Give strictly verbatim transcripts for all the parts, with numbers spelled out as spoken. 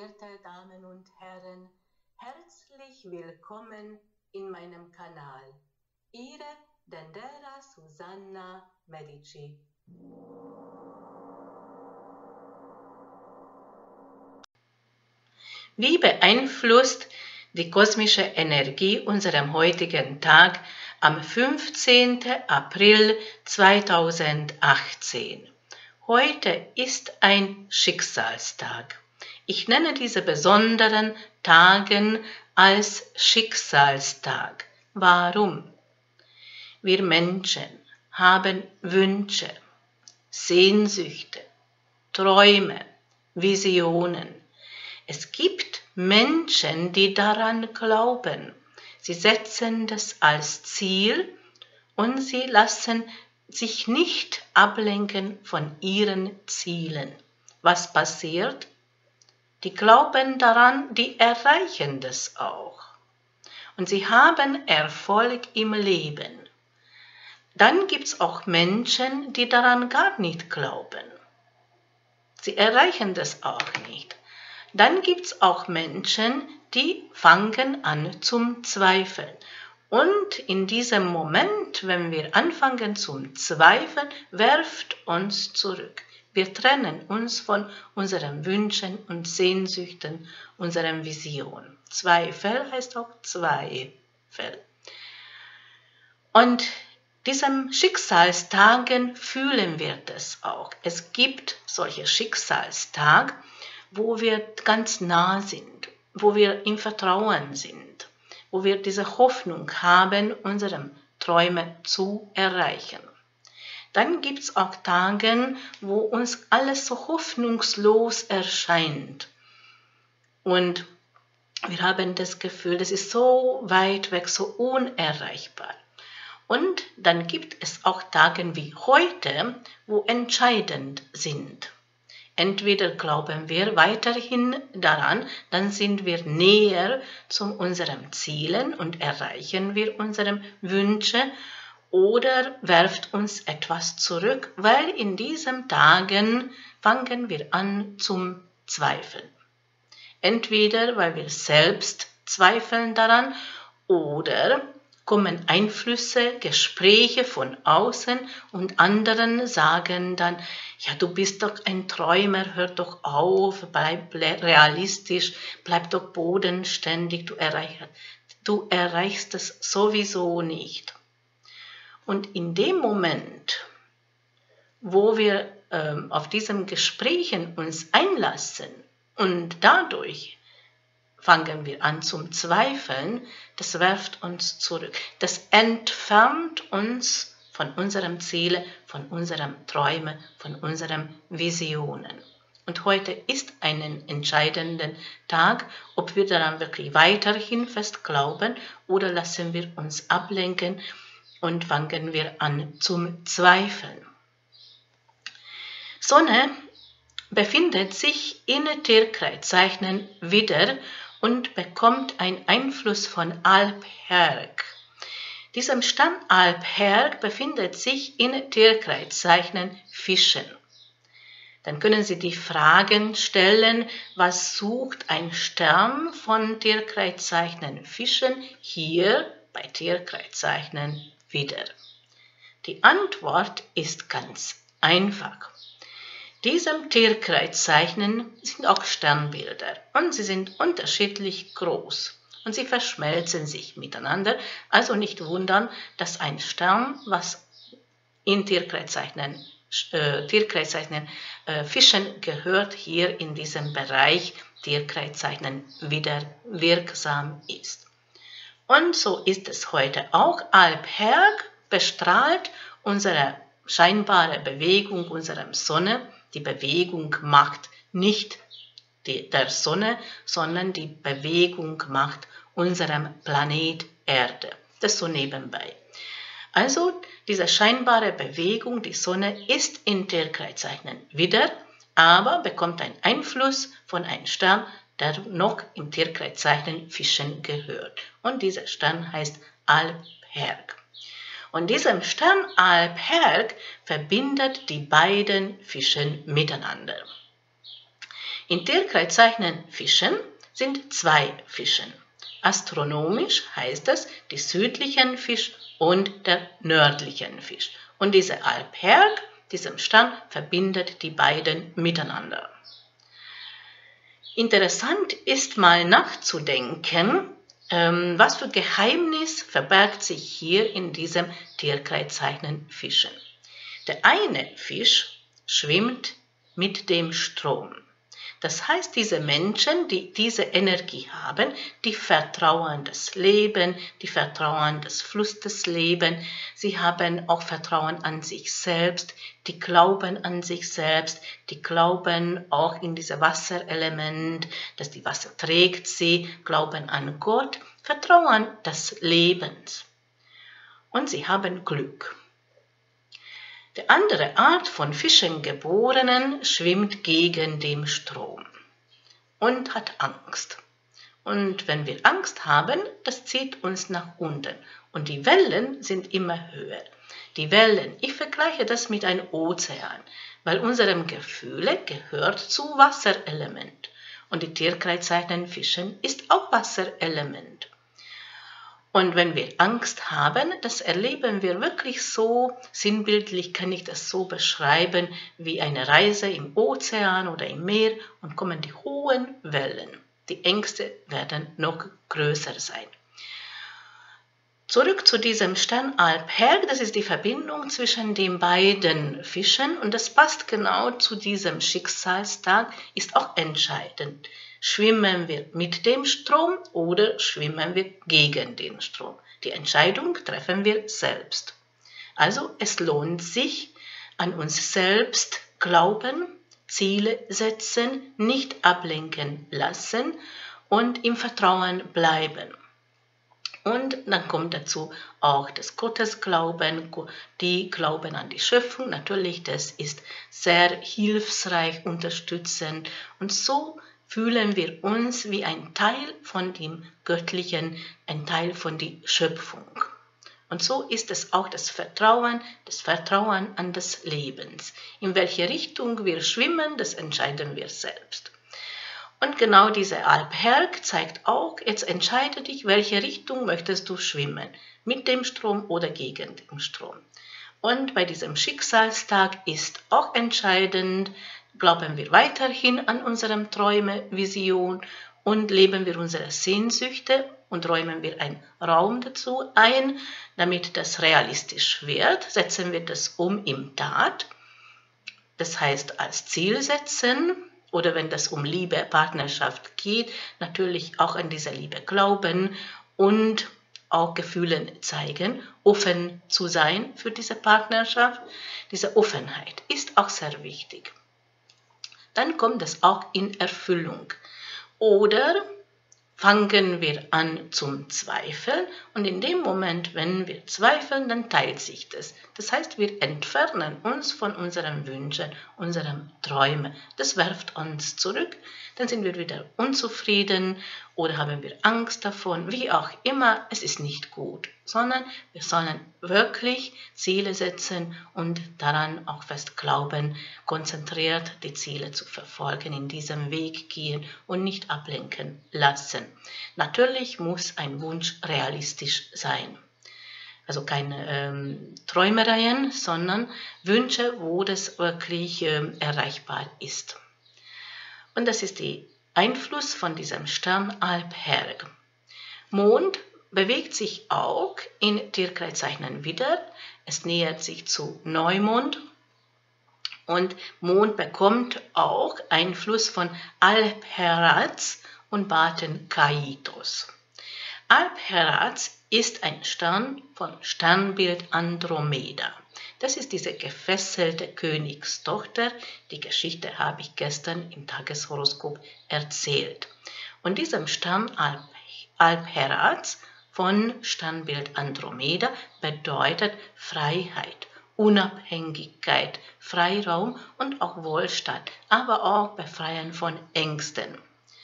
verehrte Damen und Herren, herzlich willkommen in meinem Kanal. Ihre Dendera Susanna Medici. Wie beeinflusst die kosmische Energie unseren heutigen Tag am fünfzehnten April zweitausendachtzehn? Heute ist ein Schicksalstag. Ich nenne diese besonderen Tage als Schicksalstag. Warum? Wir Menschen haben Wünsche, Sehnsüchte, Träume, Visionen. Es gibt Menschen, die daran glauben. Sie setzen das als Ziel und sie lassen sich nicht ablenken von ihren Zielen. Was passiert? Die glauben daran, die erreichen das auch. Und sie haben Erfolg im Leben. Dann gibt es auch Menschen, die daran gar nicht glauben. Sie erreichen das auch nicht. Dann gibt es auch Menschen, die fangen an zum Zweifeln. Und in diesem Moment, wenn wir anfangen zum Zweifeln, werft uns zurück. Wir trennen uns von unseren Wünschen und Sehnsüchten, unseren Visionen. Zweifel heißt auch Zweifel. Und diesen Schicksalstagen fühlen wir das auch. Es gibt solche Schicksalstage, wo wir ganz nah sind, wo wir im Vertrauen sind, wo wir diese Hoffnung haben, unsere Träume zu erreichen. Dann gibt es auch Tage, wo uns alles so hoffnungslos erscheint. Und wir haben das Gefühl, das ist so weit weg, so unerreichbar. Und dann gibt es auch Tage wie heute, wo entscheidend sind. Entweder glauben wir weiterhin daran, dann sind wir näher zu unseren Zielen und erreichen wir unsere Wünsche, oder werft uns etwas zurück, weil in diesen Tagen fangen wir an zum Zweifeln. Entweder weil wir selbst zweifeln daran oder kommen Einflüsse, Gespräche von außen und anderen sagen dann, ja, du bist doch ein Träumer, hör doch auf, bleib realistisch, bleib doch bodenständig, du erreichst, du erreichst es sowieso nicht. Und in dem Moment, wo wir ähm, auf diesen Gesprächen uns einlassen und dadurch fangen wir an zum Zweifeln, das werft uns zurück. Das entfernt uns von unserem Ziel, von unseren Träumen, von unseren Visionen. Und heute ist ein entscheidender Tag, ob wir daran wirklich weiterhin fest glauben oder lassen wir uns ablenken und fangen wir an zum Zweifeln. Sonne befindet sich in Tierkreiszeichen Widder und bekommt einen Einfluss von Alpherg. Diesem Stern Alpherg befindet sich in Tierkreiszeichen Fischen. Dann können Sie die Fragen stellen, was sucht ein Stern von Tierkreiszeichen Fischen hier bei Tierkreiszeichen Widder? Die Antwort ist ganz einfach. Diesem Tierkreiszeichen sind auch Sternbilder und sie sind unterschiedlich groß und sie verschmelzen sich miteinander. Also nicht wundern, dass ein Stern, was in Tierkreiszeichen, äh, Tierkreiszeichen äh, Fischen gehört, hier in diesem Bereich Tierkreiszeichen wieder wirksam ist. Und so ist es heute auch. Alpherg bestrahlt unsere scheinbare Bewegung unserer Sonne. Die Bewegung macht nicht die, der Sonne, sondern die Bewegung macht unserem Planet Erde. Das so nebenbei. Also diese scheinbare Bewegung, die Sonne ist in Tierkreiszeichen Widder, aber bekommt einen Einfluss von einem Stern, der noch im Tierkreiszeichen Fischen gehört. Und dieser Stern heißt Alpherg. Und diesem Stern Alpherg verbindet die beiden Fischen miteinander. In Tierkreiszeichen Fischen sind zwei Fischen. Astronomisch heißt es die südlichen Fisch und der nördlichen Fisch. Und dieser Alpherg, diesem Stern, verbindet die beiden miteinander. Interessant ist mal nachzudenken, ähm, was für Geheimnis verbergt sich hier in diesem Tierkreiszeichen Fischen. Der eine Fisch schwimmt mit dem Strom. Das heißt, diese Menschen, die diese Energie haben, die vertrauen das Leben, die vertrauen das Fluss des Lebens, sie haben auch Vertrauen an sich selbst, die glauben an sich selbst, die glauben auch in dieses Wasserelement, dass die Wasser trägt sie, glauben an Gott, vertrauen des Lebens. Und sie haben Glück. Die andere Art von Fischengeborenen schwimmt gegen den Strom und hat Angst. Und wenn wir Angst haben, das zieht uns nach unten. Und die Wellen sind immer höher. Die Wellen, ich vergleiche das mit einem Ozean, weil unserem Gefühle gehört zu Wasserelement. Und die Tierkreiszeichen Fischen ist auch Wasserelement. Und wenn wir Angst haben, das erleben wir wirklich so, sinnbildlich kann ich das so beschreiben, wie eine Reise im Ozean oder im Meer und kommen die hohen Wellen. Die Ängste werden noch größer sein. Zurück zu diesem Stern Alpherg, das ist die Verbindung zwischen den beiden Fischen und das passt genau zu diesem Schicksalstag, ist auch entscheidend. Schwimmen wir mit dem Strom oder schwimmen wir gegen den Strom? Die Entscheidung treffen wir selbst. Also es lohnt sich, an uns selbst glauben, Ziele setzen, nicht ablenken lassen und im Vertrauen bleiben. Und dann kommt dazu auch das Gottesglauben, die Glauben an die Schöpfung. Natürlich, das ist sehr hilfsreich, unterstützend und so fühlen wir uns wie ein Teil von dem Göttlichen, ein Teil von der Schöpfung. Und so ist es auch das Vertrauen, das Vertrauen an das Leben. In welche Richtung wir schwimmen, das entscheiden wir selbst. Und genau dieser Alpherg zeigt auch, jetzt entscheide dich, welche Richtung möchtest du schwimmen, mit dem Strom oder gegen den Strom. Und bei diesem Schicksalstag ist auch entscheidend, glauben wir weiterhin an unsere Träume, Vision und leben wir unsere Sehnsüchte und räumen wir einen Raum dazu ein, damit das realistisch wird, setzen wir das um in Tat. Das heißt als Ziel setzen oder wenn das um Liebe, Partnerschaft geht, natürlich auch an diese Liebe glauben und auch Gefühle zeigen, offen zu sein für diese Partnerschaft. Diese Offenheit ist auch sehr wichtig. Dann kommt es auch in Erfüllung. Oder fangen wir an zum Zweifeln und in dem Moment, wenn wir zweifeln, dann teilt sich das. Das heißt, wir entfernen uns von unseren Wünschen, unseren Träumen. Das wirft uns zurück, dann sind wir wieder unzufrieden oder haben wir Angst davon, wie auch immer, es ist nicht gut, sondern wir sollen wirklich Ziele setzen und daran auch fest glauben, konzentriert die Ziele zu verfolgen, in diesem Weg gehen und nicht ablenken lassen. Natürlich muss ein Wunsch realistisch sein. Also keine ähm, Träumereien, sondern Wünsche, wo das wirklich ähm, erreichbar ist. Und das ist der Einfluss von diesem Stern Alpherg. Mond bewegt sich auch in Tierkreiszeichen wieder. Es nähert sich zu Neumond. Und Mond bekommt auch Einfluss von Alpheratz und Baten-Kaitos. Alpheratz ist ein Stern von Sternbild Andromeda. Das ist diese gefesselte Königstochter. Die Geschichte habe ich gestern im Tageshoroskop erzählt. Und diesem Stern Alp Alpheratz von Sternbild Andromeda bedeutet Freiheit, Unabhängigkeit, Freiraum und auch Wohlstand, aber auch Befreien von Ängsten.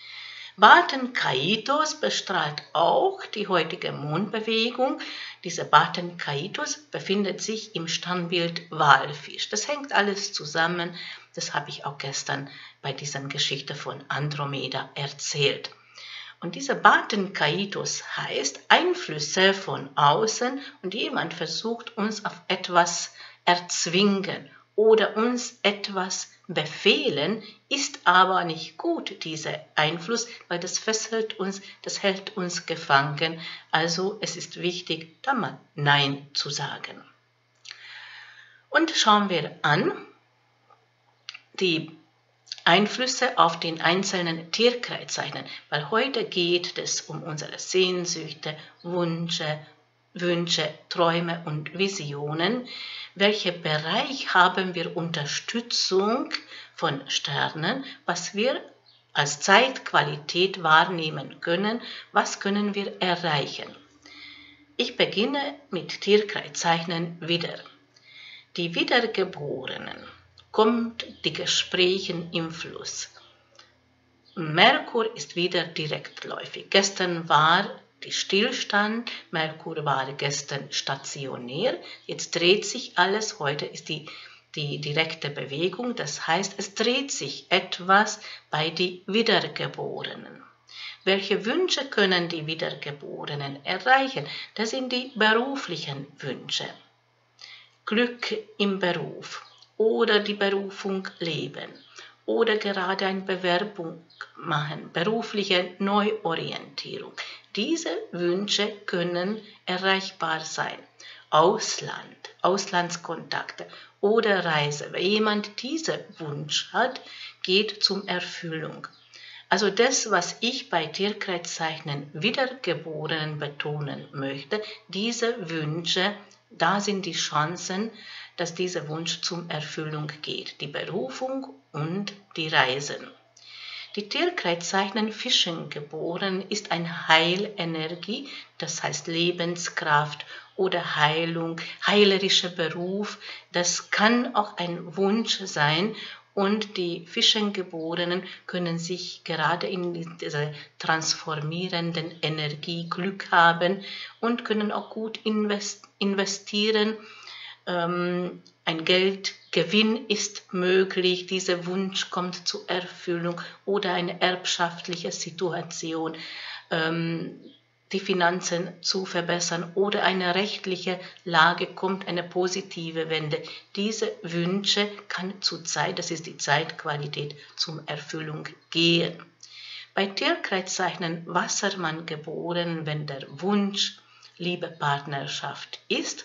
Baten-Kaitos bestrahlt auch die heutige Mondbewegung. Dieser Baten-Kaitos befindet sich im Sternbild Walfisch. Das hängt alles zusammen. Das habe ich auch gestern bei dieser Geschichte von Andromeda erzählt. Und dieser Baten Kaitos heißt Einflüsse von außen und jemand versucht uns auf etwas erzwingen oder uns etwas befehlen, ist aber nicht gut, dieser Einfluss, weil das fesselt uns, das hält uns gefangen. Also es ist wichtig, da mal Nein zu sagen. Und schauen wir an, die Einflüsse auf den einzelnen Tierkreiszeichen, weil heute geht es um unsere Sehnsüchte, Wünsche, Wünsche, Träume und Visionen. Welchen Bereich haben wir Unterstützung von Sternen, was wir als Zeitqualität wahrnehmen können, was können wir erreichen? Ich beginne mit Tierkreiszeichen Widder. Die Wiedergeborenen kommt die Gespräche im Fluss. Merkur ist wieder direktläufig. Gestern war die Stillstand, Merkur war gestern stationär, jetzt dreht sich alles, heute ist die, die direkte Bewegung, das heißt, es dreht sich etwas bei den Wiedergeborenen. Welche Wünsche können die Wiedergeborenen erreichen? Das sind die beruflichen Wünsche. Glück im Beruf oder die Berufung leben oder gerade eine Bewerbung machen, berufliche Neuorientierung. Diese Wünsche können erreichbar sein. Ausland, Auslandskontakte oder Reise. Wenn jemand diesen Wunsch hat, geht zur Erfüllung. Also das, was ich bei Tierkreiszeichen Wiedergeborenen betonen möchte, diese Wünsche, da sind die Chancen, dass dieser Wunsch zum Erfüllung geht, die Berufung und die Reisen. Die Tierkreiszeichen Fischen geboren ist eine Heilenergie, das heißt Lebenskraft oder Heilung, heilerischer Beruf, das kann auch ein Wunsch sein. Und die Fischengeborenen können sich gerade in dieser transformierenden Energie Glück haben und können auch gut investieren. Ähm, ein Geldgewinn ist möglich, dieser Wunsch kommt zur Erfüllung oder eine erbschaftliche Situation. Ähm, die Finanzen zu verbessern oder eine rechtliche Lage kommt, eine positive Wende. Diese Wünsche kann zur Zeit, das ist die Zeitqualität, zur Erfüllung gehen. Bei Tierkreiszeichen Wassermann geboren, wenn der Wunsch Liebe, Partnerschaft ist,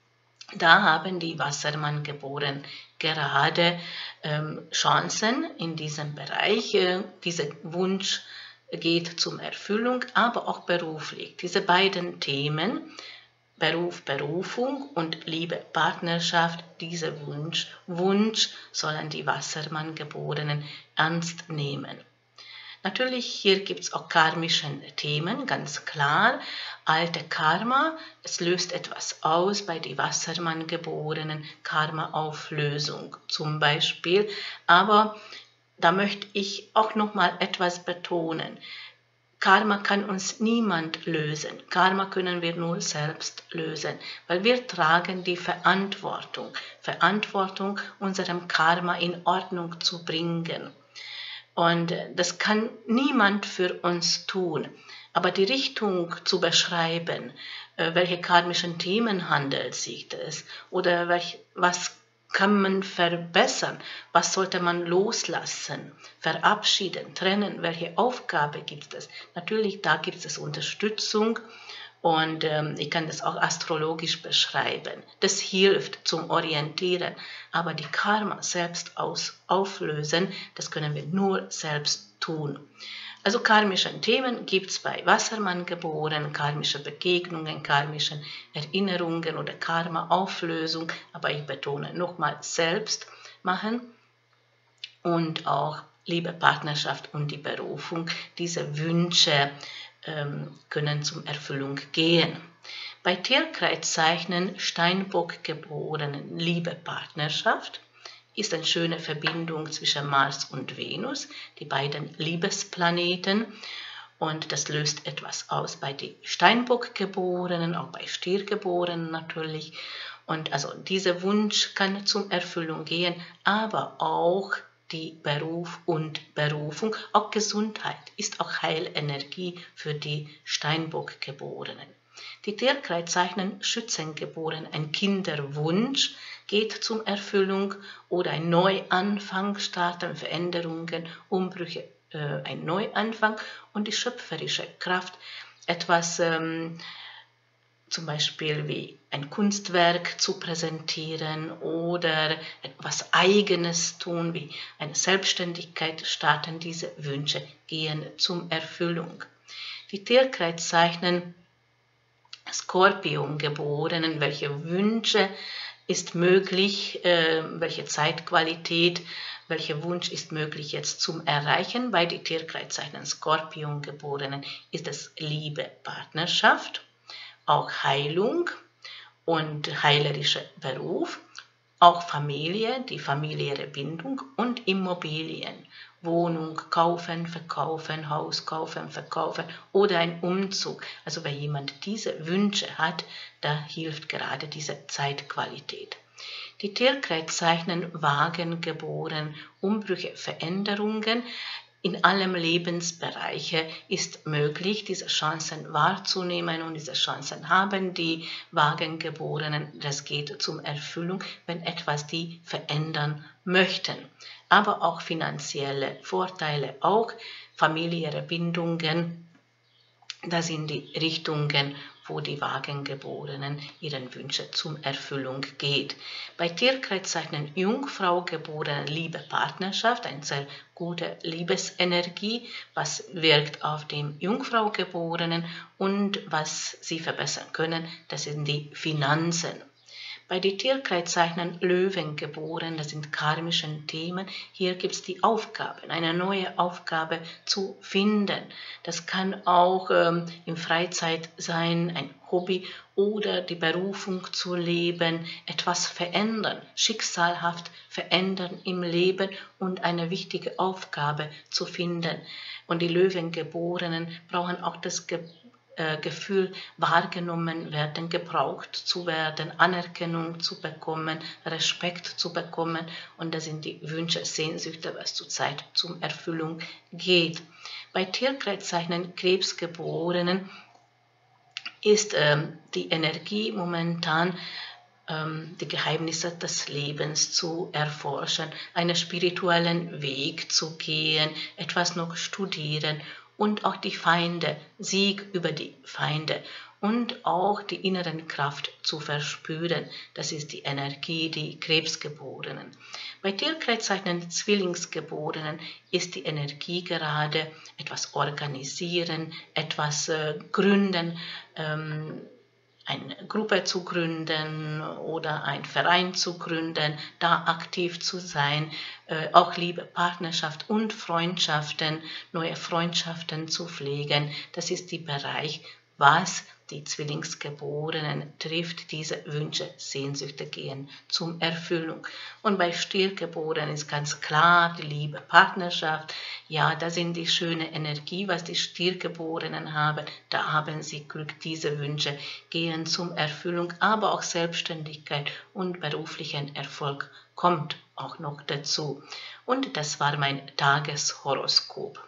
da haben die Wassermann geboren gerade ähm, Chancen in diesem Bereich, äh, dieser Wunsch geht zur Erfüllung, aber auch beruflich. Diese beiden Themen, Beruf, Berufung und Liebe, Partnerschaft, dieser Wunsch, Wunsch sollen die Wassermann-Geborenen ernst nehmen. Natürlich, hier gibt es auch karmische Themen, ganz klar. Alte Karma, es löst etwas aus bei den Wassermann-Geborenen, Karma-Auflösung zum Beispiel, aber da möchte ich auch noch mal etwas betonen. Karma kann uns niemand lösen. Karma können wir nur selbst lösen, weil wir tragen die Verantwortung. Verantwortung, unserem Karma in Ordnung zu bringen. Und das kann niemand für uns tun. Aber die Richtung zu beschreiben, welche karmischen Themen handelt sich das oder welch, was kann man verbessern? Was sollte man loslassen, verabschieden, trennen? Welche Aufgabe gibt es? Natürlich, da gibt es Unterstützung und ähm, ich kann das auch astrologisch beschreiben. Das hilft zum Orientieren, aber die Karma selbst aus, auflösen, das können wir nur selbst tun. Also karmische Themen gibt es bei Wassermann-Geborenen, karmische Begegnungen, karmische Erinnerungen oder Karma-Auflösung, aber ich betone nochmal selbst machen und auch Liebe, Partnerschaft und die Berufung. Diese Wünsche ähm, können zur Erfüllung gehen. Bei Tierkreiszeichen Steinbock-Geborenen, Liebe, Partnerschaft ist eine schöne Verbindung zwischen Mars und Venus, die beiden Liebesplaneten. Und das löst etwas aus bei den Steinbock-Geborenen, auch bei Stiergeborenen natürlich. Und also dieser Wunsch kann zum Erfüllung gehen, aber auch die Beruf und Berufung, auch Gesundheit ist auch Heilenergie für die Steinbock-Geborenen. Die Tierkreiszeichen Schützengeborenen, ein Kinderwunsch geht zum Erfüllung oder ein Neuanfang, starten Veränderungen, Umbrüche, äh, ein Neuanfang und die schöpferische Kraft, etwas ähm, zum Beispiel wie ein Kunstwerk zu präsentieren oder etwas Eigenes tun, wie eine Selbstständigkeit starten, diese Wünsche gehen zum Erfüllung. Die Tierkreiszeichen Skorpiongeborenen, welche Wünsche ist möglich, äh, welche Zeitqualität, welcher Wunsch ist möglich jetzt zum Erreichen. Bei den Tierkreiszeichen Skorpiongeborenen ist es Liebe, Partnerschaft, auch Heilung und heilerischer Beruf, auch Familie, die familiäre Bindung und Immobilien, Wohnung kaufen, verkaufen, Haus kaufen, verkaufen oder ein Umzug. Also wenn jemand diese Wünsche hat, da hilft gerade diese Zeitqualität. Die Tierkreiszeichen Waagengeboren, Umbrüche, Veränderungen in allem Lebensbereiche ist möglich, diese Chancen wahrzunehmen und diese Chancen haben die Wagengeborenen. Das geht zum Erfüllung, wenn etwas die verändern möchten. Aber auch finanzielle Vorteile, auch familiäre Bindungen, das sind die Richtungen, wo die Wagengeborenen ihren Wünschen zum Erfüllung geht. Bei Tierkreiszeichen Jungfrau geborenen Liebe, Partnerschaft, eine sehr gute Liebesenergie, was wirkt auf dem Jungfrau geborenen und was sie verbessern können, das sind die Finanzen. Bei den Tierkreiszeichen Löwen geboren, das sind karmische Themen, hier gibt es die Aufgaben, eine neue Aufgabe zu finden. Das kann auch ähm, in Freizeit sein, ein Hobby oder die Berufung zu leben, etwas verändern, schicksalhaft verändern im Leben und eine wichtige Aufgabe zu finden. Und die Löwengeborenen brauchen auch das Ge Gefühl, wahrgenommen werden, gebraucht zu werden, Anerkennung zu bekommen, Respekt zu bekommen. Und das sind die Wünsche, Sehnsüchte, was zurzeit zum Erfüllung geht. Bei Tierkreiszeichen Krebsgeborenen ist ähm, die Energie momentan, ähm, die Geheimnisse des Lebens zu erforschen, einen spirituellen Weg zu gehen, etwas noch studieren und auch die Feinde, Sieg über die Feinde und auch die inneren Kraft zu verspüren. Das ist die Energie, die Krebsgeborenen. Bei Tierkreiszeichen Zwillingsgeborenen ist die Energie gerade etwas organisieren, etwas äh, gründen, ähm, eine Gruppe zu gründen oder einen Verein zu gründen, da aktiv zu sein, äh, auch Liebe, Partnerschaft und Freundschaften, neue Freundschaften zu pflegen. Das ist der Bereich, was die Zwillingsgeborenen trifft, diese Wünsche, Sehnsüchte gehen zum Erfüllung. Und bei Stiergeborenen ist ganz klar die Liebe, Partnerschaft. Ja, da sind die schöne Energie, was die Stiergeborenen haben. Da haben sie Glück, diese Wünsche gehen zum Erfüllung, aber auch Selbstständigkeit und beruflichen Erfolg kommt auch noch dazu. Und das war mein Tageshoroskop.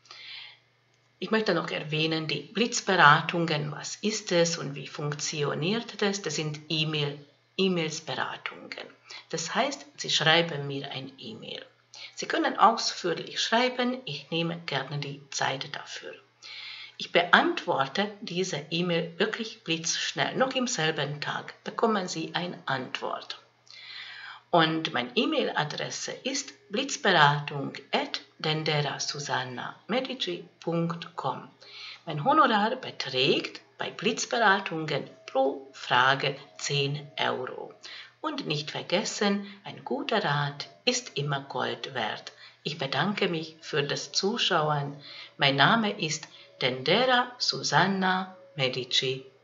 Ich möchte noch erwähnen, die Blitzberatungen, was ist es und wie funktioniert das? Das sind E-Mail, E-Mails-Beratungen. Das heißt, Sie schreiben mir ein E-Mail. Sie können ausführlich schreiben, ich nehme gerne die Zeit dafür. Ich beantworte diese E-Mail wirklich blitzschnell, noch im selben Tag bekommen Sie eine Antwort. Und meine E-Mail-Adresse ist blitzberatung at dendera susanna medici punkt com. Mein Honorar beträgt bei Blitzberatungen pro Frage zehn Euro. Und nicht vergessen, ein guter Rat ist immer Gold wert. Ich bedanke mich für das Zuschauen. Mein Name ist Dendera Susanna Medici